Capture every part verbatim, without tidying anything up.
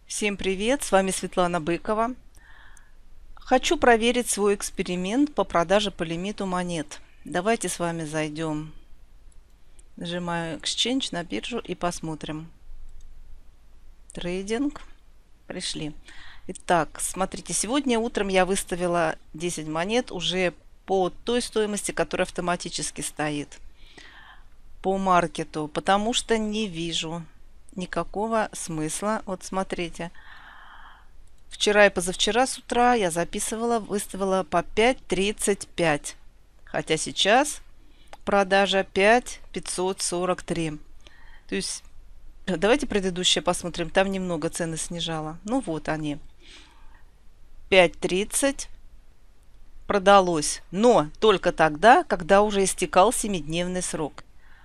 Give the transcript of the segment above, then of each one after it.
Всем привет, с вами Светлана Быкова. Хочу проверить свой эксперимент по продаже по лимиту монет. Давайте с вами зайдем. Нажимаю Exchange на биржу и посмотрим. Трейдинг. Пришли. Итак, смотрите, сегодня утром я выставила десять монет уже по той стоимости, которая автоматически стоит по маркету, потому что не вижу никакого смысла. Вот смотрите, вчера и позавчера с утра я записывала, выставила по пять тридцать пять, хотя сейчас продажа пять пятьсот сорок три. То есть давайте предыдущее посмотрим, там немного цены снижала. Ну вот они, пять тридцать продалось, но только тогда, когда уже истекал семидневный срок.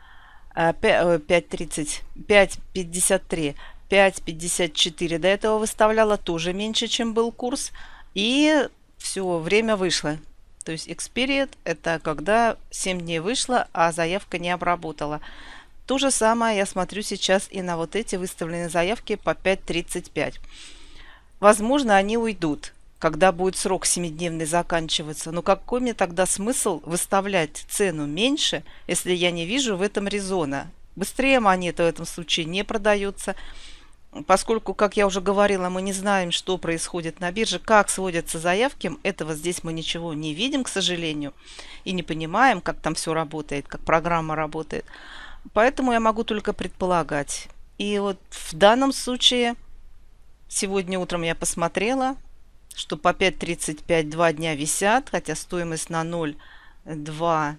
пять тридцать, пять пятьдесят три, пять пятьдесят четыре. До этого выставляла тоже меньше, чем был курс. И все, время вышло. То есть экспириет это когда семь дней вышло, а заявка не обработала. То же самое я смотрю сейчас и на вот эти выставленные заявки по пять тридцать пять. Возможно, они уйдут, когда будет срок семидневный заканчиваться. Но какой мне тогда смысл выставлять цену меньше, если я не вижу в этом резона? Быстрее монета в этом случае не продается, поскольку, как я уже говорила, мы не знаем, что происходит на бирже, как сводятся заявки. Этого здесь мы ничего не видим, к сожалению, и не понимаем, как там все работает, как программа работает. Поэтому я могу только предполагать. И вот в данном случае сегодня утром я посмотрела, что по пять тридцать пять два дня висят, хотя стоимость на ноль целых два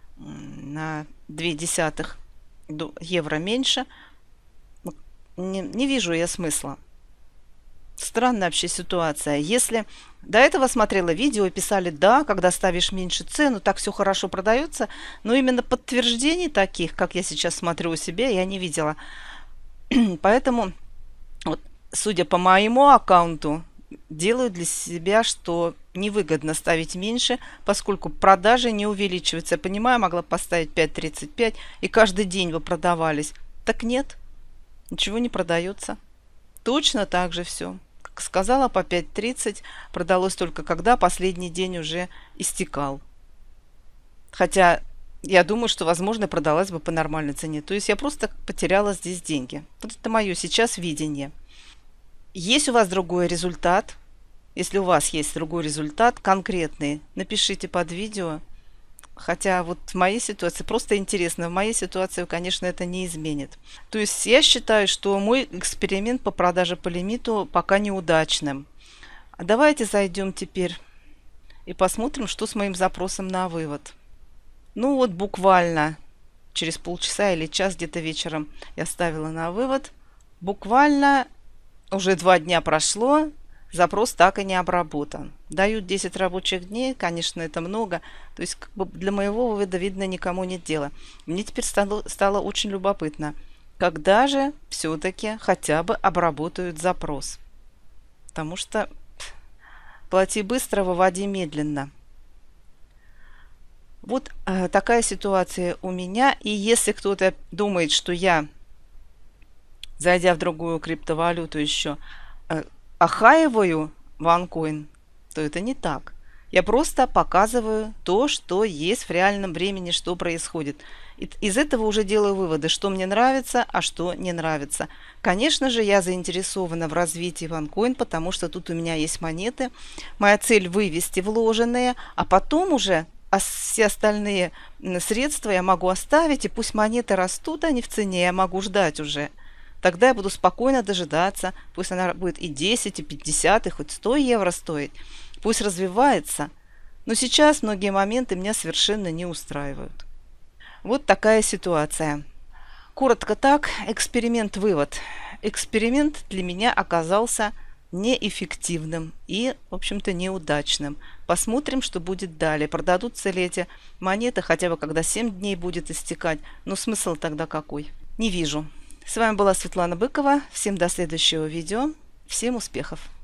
на две десятых евро меньше. Не, не вижу я смысла. Странная вообще ситуация. Если до этого смотрела видео и писали, да, когда ставишь меньше цену, так все хорошо продается, но именно подтверждений таких, как я сейчас смотрю у себя, я не видела. Поэтому, вот, судя по моему аккаунту, делаю для себя, что невыгодно ставить меньше, поскольку продажи не увеличиваются. Я понимаю, могла поставить пять тридцать пять и каждый день вы продавались. Так нет, ничего не продается. Точно так же все. Как сказала, по пять тридцать продалось только когда последний день уже истекал. Хотя я думаю, что, возможно, продалась бы по нормальной цене. То есть я просто потеряла здесь деньги. Вот это мое сейчас видение. Есть у вас другой результат? Если у вас есть другой результат, конкретный, напишите под видео. Хотя вот в моей ситуации, просто интересно, в моей ситуации, конечно, это не изменит. То есть я считаю, что мой эксперимент по продаже по лимиту пока неудачным. А давайте зайдем теперь и посмотрим, что с моим запросом на вывод. Ну вот буквально через полчаса или час где-то вечером я ставила на вывод. Буквально уже два дня прошло, запрос так и не обработан. Дают десять рабочих дней, конечно, это много. То есть как бы для моего вывода, видно, никому нет дела. Мне теперь стало, стало очень любопытно, когда же все-таки хотя бы обработают запрос. Потому что плати быстро, выводи медленно. Вот э, такая ситуация у меня. И если кто-то думает, что я, зайдя в другую криптовалюту, еще э, охаиваю OneCoin, то это не так. Я просто показываю то, что есть в реальном времени, что происходит. И из этого уже делаю выводы, что мне нравится, а что не нравится. Конечно же, я заинтересована в развитии OneCoin, потому что тут у меня есть монеты. Моя цель вывести вложенные, а потом уже а все остальные средства я могу оставить, и пусть монеты растут, они в цене, я могу ждать уже. Тогда я буду спокойно дожидаться. Пусть она будет и десять, и пятьдесят, и хоть сто евро стоить. Пусть развивается. Но сейчас многие моменты меня совершенно не устраивают. Вот такая ситуация. Коротко так, эксперимент-вывод. Эксперимент для меня оказался неэффективным и, в общем-то, неудачным. Посмотрим, что будет далее. Продадутся ли эти монеты, хотя бы когда семь дней будет истекать. Но смысл тогда какой? Не вижу. С вами была Светлана Быкова. Всем до следующего видео. Всем успехов!